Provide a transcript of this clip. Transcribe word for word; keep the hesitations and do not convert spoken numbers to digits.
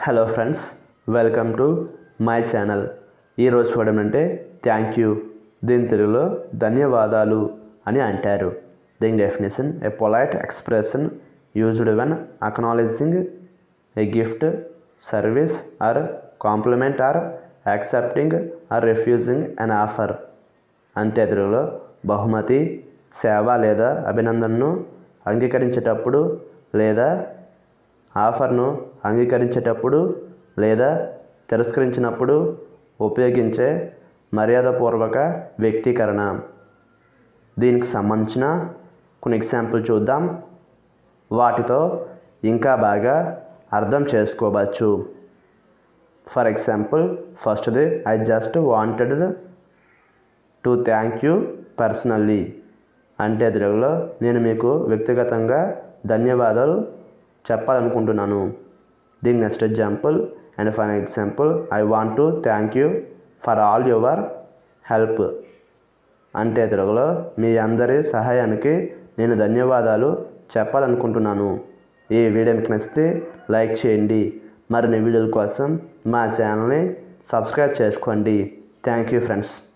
Hello friends, welcome to my channel. ఈరోజు చూడడం అంటే థ్యాంక్ యూ. దీని తెలుగులో ధన్యవాదాలు అని అంటారు. దీని definition: a polite expression used when acknowledging a gift, service or compliment or accepting or refusing an offer. అంటే తెలుగులో బహుమతి, సేవ లేదా అభినందనను అంగీకరించేటప్పుడు లేదా ఆఫర్ను అంగీకరించేటప్పుడు లేదా తిరస్కరించినప్పుడు ఉపయోగించే మర్యాదపూర్వక వ్యక్తీకరణ. దీనికి సంబంధించిన కొన్ని ఎగ్జాంపుల్ చూద్దాం. వాటితో ఇంకా బాగా అర్థం చేసుకోవచ్చు. ఫర్ ఎగ్జాంపుల్, ఫస్ట్ది I just wanted to thank you personally. అంటే తెలుగులో నేను మీకు వ్యక్తిగతంగా ధన్యవాదాలు చెప్పాలనుకుంటున్నాను. దీని next example and final example, I want to thank you for all your help. అంటే తెలుగులో మీ అందరి సహాయానికి నేను ధన్యవాదాలు చెప్పాలనుకుంటున్నాను. ఈ వీడియో మీకు నచ్చితే లైక్ చేయండి. మరిన్ని వీడియోల కోసం మా ఛానల్ని సబ్స్క్రైబ్ చేసుకోండి. Thank you friends.